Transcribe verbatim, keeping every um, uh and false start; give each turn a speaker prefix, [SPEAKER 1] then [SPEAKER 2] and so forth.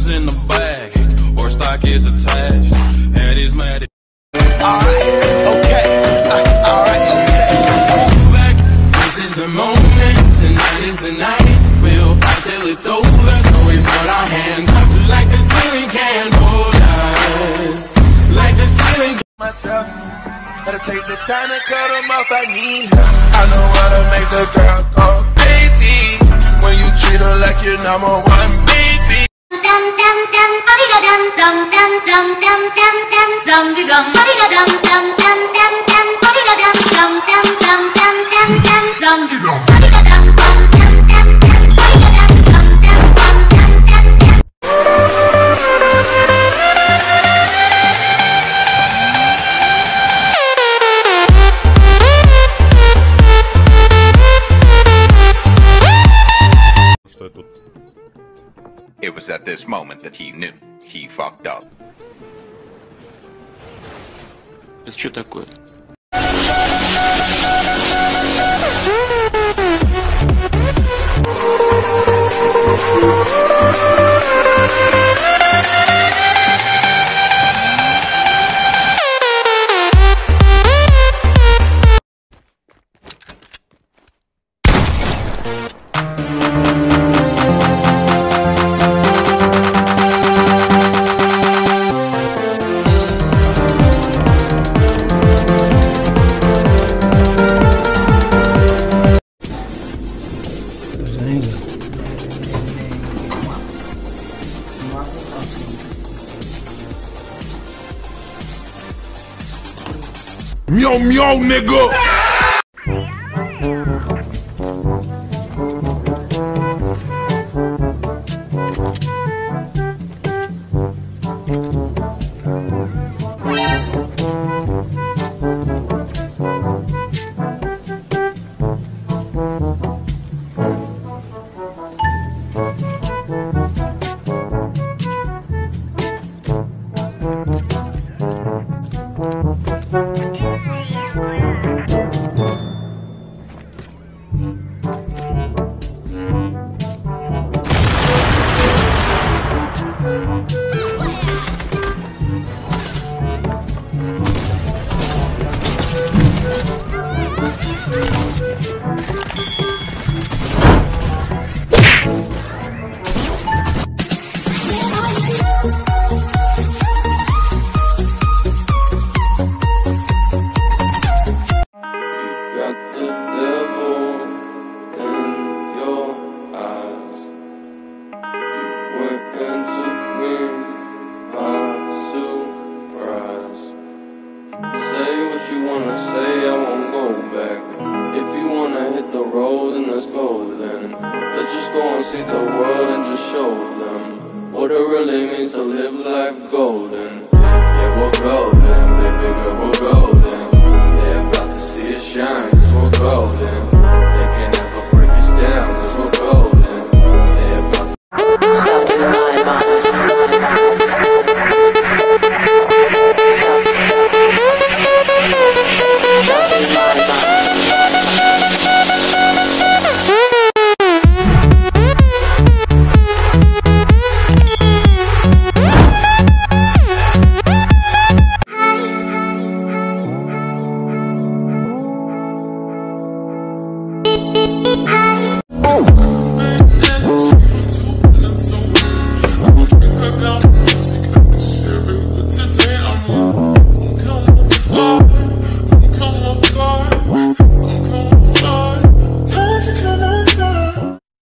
[SPEAKER 1] is in the bag, or stock is attached. Head is mad.
[SPEAKER 2] Alright, okay, uh, alright, okay. Back. This is the moment, tonight is the night. We'll fight till it's over, so we put our hands up like the ceiling can't hold us. Like the ceiling can myself, gotta take the time to cut them off, I need her. I know how to make the girl go crazy when you treat her like your number one baby.
[SPEAKER 3] Dum dum dum, ariga dum dum dum dum dum dum dum dum dum, ariga dum dum dum dum dum, ariga dum dum dum dum dum dum dum dum, ariga dum dum dum dum dum, ariga dum dum dum dum dum dum.
[SPEAKER 4] It was at this moment that he knew he fucked up.
[SPEAKER 5] Это что такое?
[SPEAKER 6] Meow meow, nigga!
[SPEAKER 7] you wanna say, I won't go back. If you wanna hit the road, then let's go then. Let's just go and see the world and just show them what it really means to live life golden. Yeah, we're golden.